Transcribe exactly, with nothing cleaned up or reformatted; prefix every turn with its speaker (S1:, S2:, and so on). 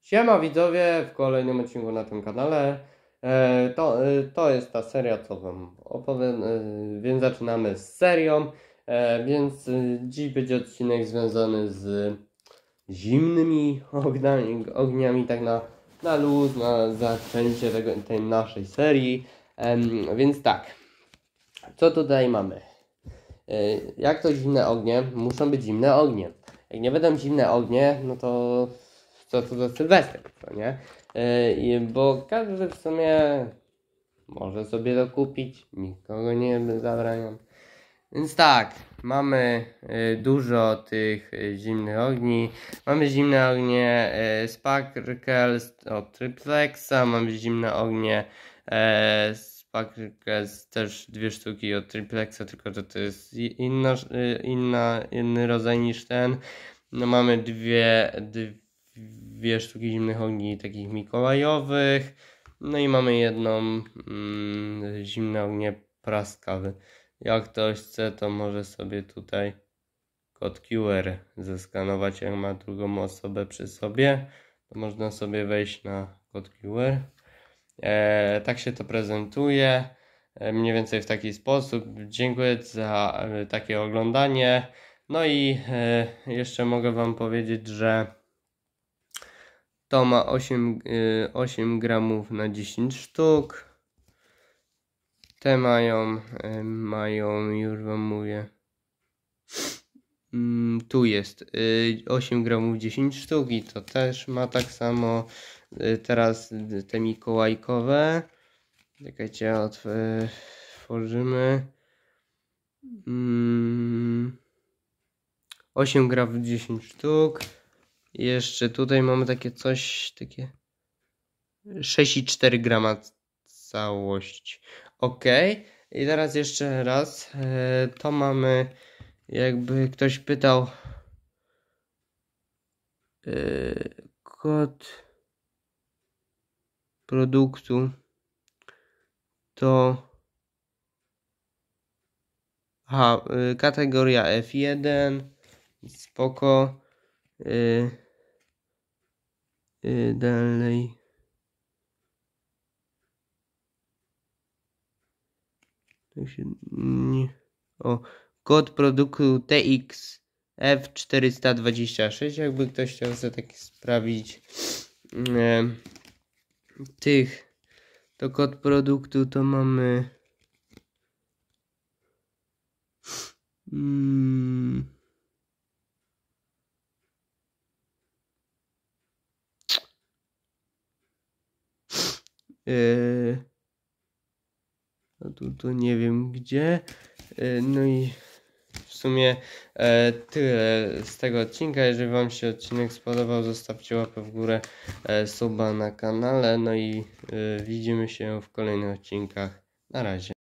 S1: Siema widzowie, w kolejnym odcinku na tym kanale. E, to, e, to jest ta seria, co wam opowiem, e, więc zaczynamy z serią. E, więc e, dziś będzie odcinek związany z zimnymi ogniami, ogniami tak na, na luz, na zaczęcie tego, tej naszej serii. E, więc tak, co tutaj mamy? E, jak to zimne ognie? Muszą być zimne ognie. Jak nie będą zimne ognie, no to co to za Sylwester, co nie? Yy, bo każdy w sumie może sobie to kupić, nikogo nie zabraniam. Więc tak, mamy y, dużo tych y, zimnych ogni. Mamy zimne ognie y, Sparkles od Triplexa, mamy zimne ognie y, Sparkles też dwie sztuki od Triplexa, tylko że to jest inna, y, inna, inny rodzaj niż ten. No mamy dwie, dwie sztuki zimnych ogni takich mikołajowych. No i mamy jedną mm, zimne ognie praskawy. Jak ktoś chce, to może sobie tutaj kod Q R zeskanować, jak ma drugą osobę przy sobie, to można sobie wejść na kod Q R. E, tak się to prezentuje, e, mniej więcej w taki sposób. Dziękuję za e, takie oglądanie. No i e, jeszcze mogę wam powiedzieć, że to ma osiem, e, osiem gramów na dziesięć sztuk. Te mają, y, mają, już wam mówię, mm, tu jest y, osiem gramów dziesięć sztuk i to też ma tak samo. Y, teraz te mikołajkowe, czekajcie, otworzymy. Mm, osiem gramów dziesięć sztuk. I jeszcze tutaj mamy takie coś, takie sześć i cztery grama całość. Ok, i teraz jeszcze raz, e, to mamy, jakby ktoś pytał, e, kod produktu to aha, e, kategoria F jeden, spoko, e, e, dalej. Tak się nie. O, kod produktu T X F czterysta dwadzieścia sześć, jakby ktoś chciał sobie tak sprawić e, tych, to kod produktu to mamy mm, e, no tu, tu nie wiem gdzie. e, no i w sumie e, tyle z tego odcinka. Jeżeli wam się odcinek spodobał, zostawcie łapę w górę, e, suba na kanale. No i e, widzimy się w kolejnych odcinkach. Na razie.